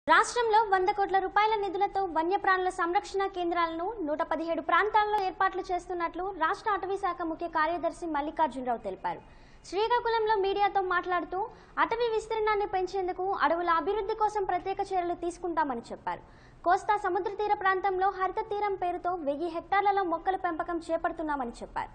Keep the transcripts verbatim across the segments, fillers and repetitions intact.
రాష్ట్రంలో వంద కోట్ల రూపాయల నిధులతో వన్యప్రాణుల సంరక్షణ కేంద్రాలను నూట పదిహేడు ప్రాంతాల్లో ఏర్పాట్లు చేస్తున్నట్లు రాష్ట్ర అటవీ శాఖ ముఖ్య కార్యదర్శి మల్లికార్జునరావు తెలిపారు. శ్రీకాకుళంలో మీడియాతో మాట్లాడుతూ అటవీ విస్తీర్ణాన్ని పెంచేందుకు అడవుల అభివృద్ధి కోసం ప్రత్యేక చర్యలు తీసుకుంటామని చెప్పారు. కోస్తా సముద్ర తీర ప్రాంతంలో హరిత తీరం పేరుతో వెయ్యి హెక్టార్లలో మొక్కల పెంపకం చేపడుతున్నామని చెప్పారు.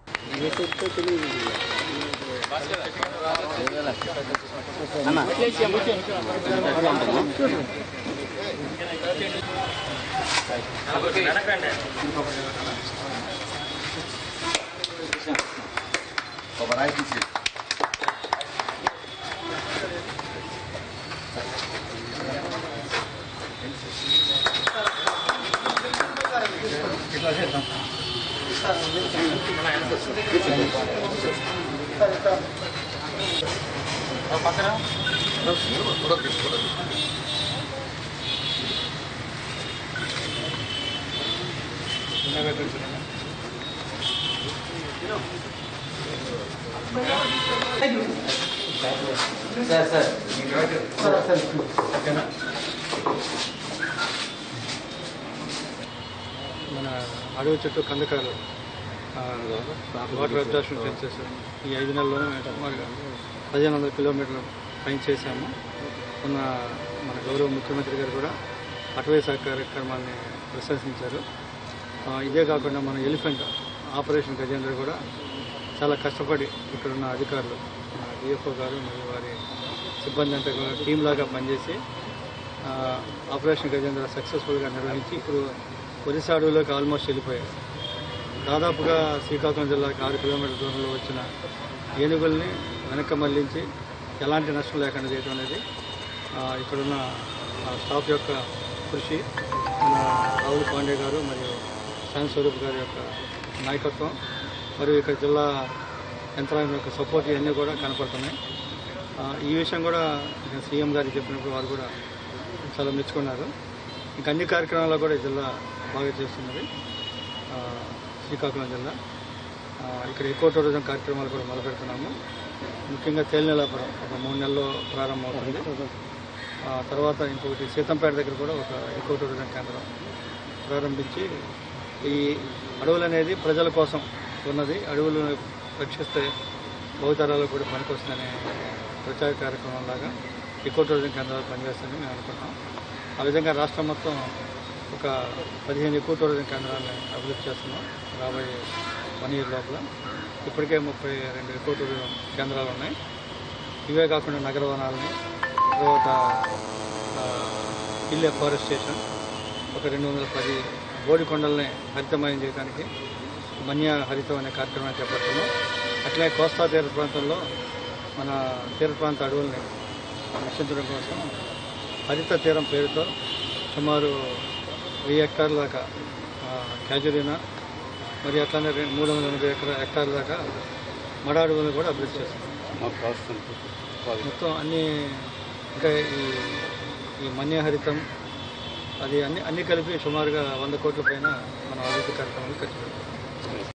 మన అడవి చుట్టూ కందకాలు వాటర్ అబ్జార్ప్షన్ సెన్సెస్ ఈ ఐదు నెలల్లోనే సుమారుగా పదిహేను వందల కిలోమీటర్లు పైన చేశాము. ఉన్న మన గౌరవ ముఖ్యమంత్రి గారు కూడా అటవీ శాఖ కార్యక్రమాన్ని ప్రశంసించారు. ఇదే కాకుండా మన ఎలిఫెంట్ ఆపరేషన్ గజేంద్ర కూడా చాలా కష్టపడి ఇక్కడున్న అధికారులు డిఎఫ్ఓ గారు మరియు వారి సిబ్బంది అంతా కూడా టీం లాగా పనిచేసి ఆపరేషన్ గజేంద్ర సక్సెస్ఫుల్గా నిర్వహించి ఇప్పుడు ఒరిస్సా అడవులోకి ఆల్మోస్ట్ వెళ్ళిపోయారు. దాదాపుగా శ్రీకాకుళం జిల్లాకి ఆరు కిలోమీటర్ల దూరంలో వచ్చిన ఏనుగుల్ని వెనక్కి మళ్లించి ఎలాంటి నష్టం లేకుండా చేయడం అనేది ఇక్కడున్న స్టాఫ్ యొక్క కృషి. మన రాహుల్ పాండే గారు మరియు శాంతి స్వరూప్ గారి యొక్క నాయకత్వం మరియు ఇక్కడ జిల్లా యంత్రాంగం యొక్క సపోర్ట్ ఇవన్నీ కూడా కనపడుతున్నాయి. ఈ విషయం కూడా సీఎం గారికి చెప్పినప్పుడు వారు కూడా చాలా మెచ్చుకున్నారు. ఇంకా అన్ని కార్యక్రమాల్లో కూడా ఈ జిల్లా బాగా చేస్తున్నది. శ్రీకాకుళం జిల్లా ఇక్కడ ఎకో టూరిజం కార్యక్రమాలు కూడా మొదలుపెడుతున్నాము. ముఖ్యంగా తేలినెలాపురం ఒక మూడు నెలల్లో ప్రారంభమవుతుంది. తర్వాత ఇంకొకటి సీతంపేట దగ్గర కూడా ఒక ఎకో టూరిజం కేంద్రం ప్రారంభించి ఈ అడవులు అనేది ప్రజల కోసం ఉన్నది, అడవులు రక్షిస్తే బహుతరాలకు కూడా పనికొస్తుందనే ప్రచార కార్యక్రమం లాగా ఎకో టూరిజం కేంద్రాలు పనిచేస్తుందని మేము అనుకుంటాం. ఆ విధంగా రాష్ట్రం మొత్తం ఒక పదిహేను ఎకో టూరిజం కేంద్రాలను అభివృద్ధి చేస్తున్నాం రాబోయే వన్ ఇయర్ లోపల. ఇప్పటికే ముప్పై రెండు ఎకో టూరిజం కేంద్రాలు ఉన్నాయి. ఇవే కాకుండా నగర వనాలని, తర్వాత హిల్ ఫారెస్టేషన్, ఒక రెండు వందల పది బోడి కొండల్ని హరితమయం చేయడానికి మన్య హరితం అనే కార్యక్రమాన్ని చేపడుతున్నాం. అట్లే కోస్తా తీర ప్రాంతంలో మన తీర ప్రాంత అడవుల్ని రక్షించడం కోసం హరిత తీరం పేరుతో సుమారు వెయ్యి హెక్టార్ల దాకా క్యాజురీనా మరి అట్లానే మూడు వందల ఎనభై ఎకరా హెక్టార్ల దాకా మడ అడవులను కూడా అభివృద్ధి చేస్తాం. మొత్తం అన్ని ఇంకా ఈ ఈ మన్య హరితం అది అన్ని అన్ని కలిపి సుమారుగా వంద కోట్ల పైన మన అభివృద్ధి కార్యక్రమాలు ఖర్చు పెడతాం.